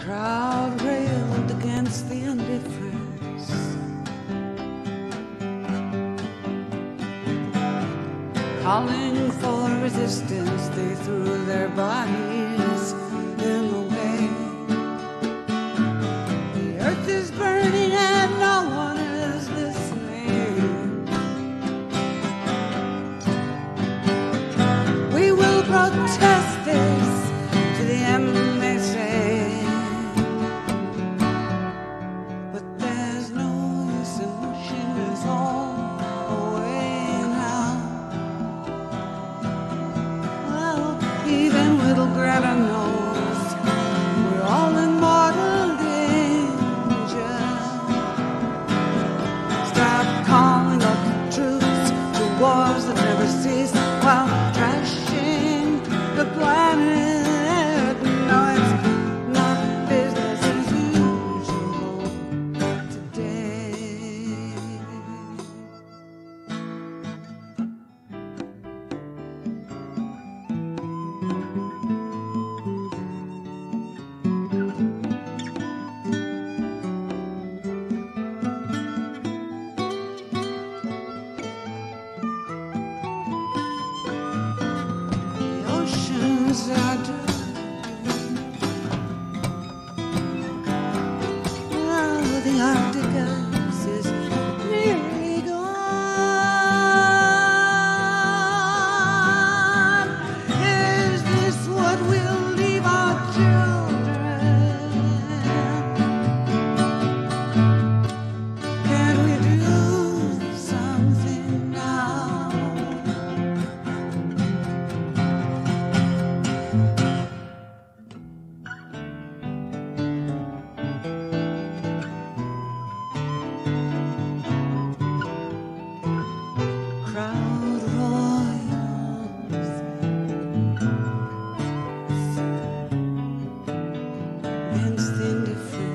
crowd railed against the indifference. Calling for resistance, they threw their bodies in the way. The earth is burning and no one is listening. We will protest this to the end, they say. But there's no use in wishing this all away now. Well, even little Greta knows we're all in mortal danger. Stop calling up the troops to wars that never cease while trashing the planet. No, it's not business as usual today. The oceans are dirty. Oh, the Arctic ice is nearly gone. Is this what we'll leave our children? Can we do something now? Crowd royals against indifference.